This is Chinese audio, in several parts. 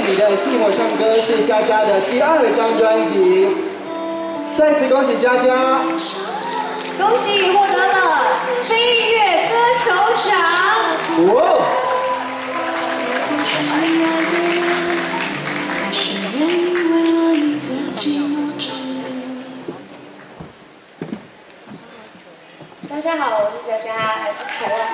你的寂寞唱歌是佳佳的第2张专辑，再次恭喜佳佳， 恭喜获得了非音乐歌手奖。 哇！ 大家好，我是佳佳，来自台湾。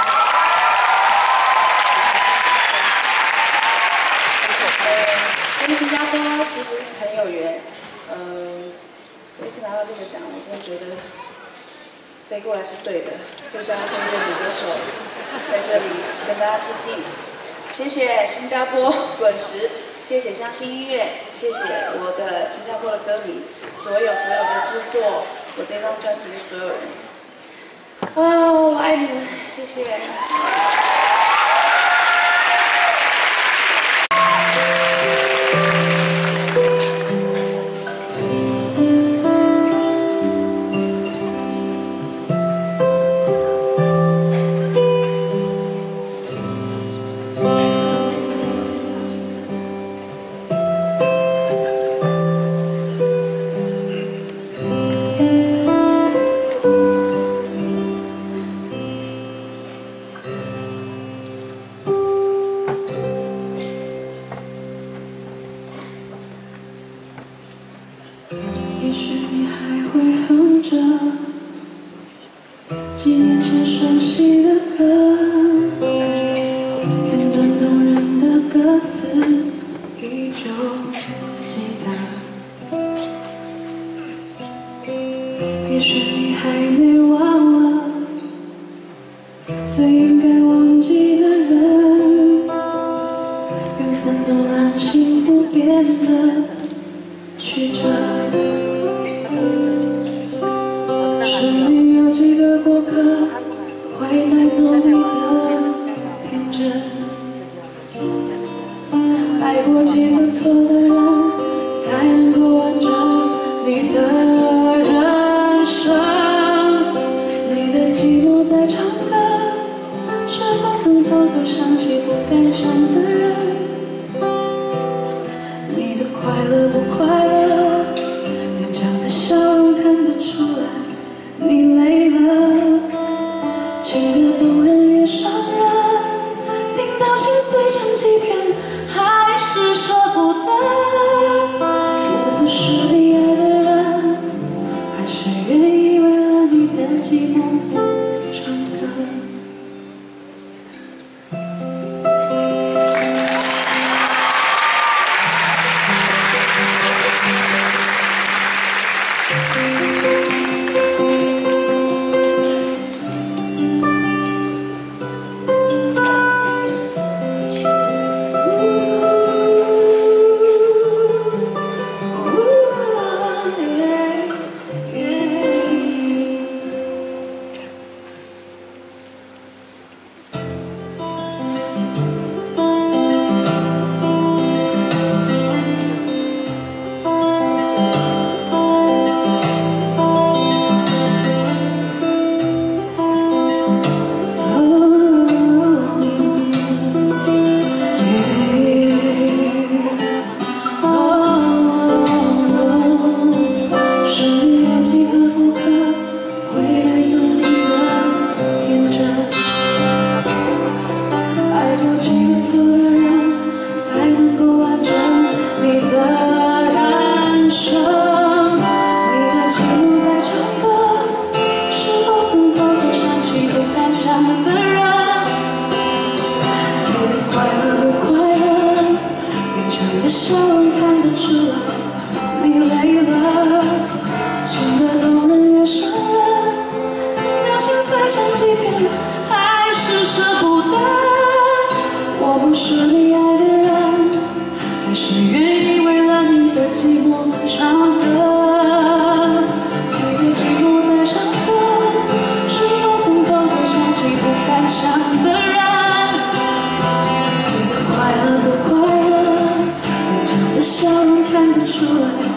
跟新加坡其实很有缘。这一次拿到这个奖，我真的觉得飞过来是对的。最佳非音乐女歌手在这里跟大家致敬，谢谢新加坡滚石，谢谢相信音乐，谢谢我的新加坡的歌迷，所有的制作我这张专辑的所有人。哦，我爱你们，谢谢。 也许你还会哼着几年前熟悉的歌，片段动人的歌词依旧记得。也许你还没忘了最应该忘记的人，缘分总让幸福变得曲折。生命有几个过客，会带走你的天真。爱过几个错的人，才能够完整你的人生。你的寂寞在唱歌，是否曾偷偷想起不敢想的人？你的快乐不快乐，勉强的笑容看得出来。你累了，情歌动人也伤人，听到心碎成几片，还是舍不得。我不是你爱的人，还是愿意为了你的寂寞唱歌。笑容看得出来，你累了，情歌动人也伤人，听到心碎成几片，还是舍不得。我不是你爱的人，还是愿意为了你的寂寞唱歌。你的寂寞在唱歌，是否曾偷偷想起不敢想的人？你的快乐不快乐？笑容看得出来。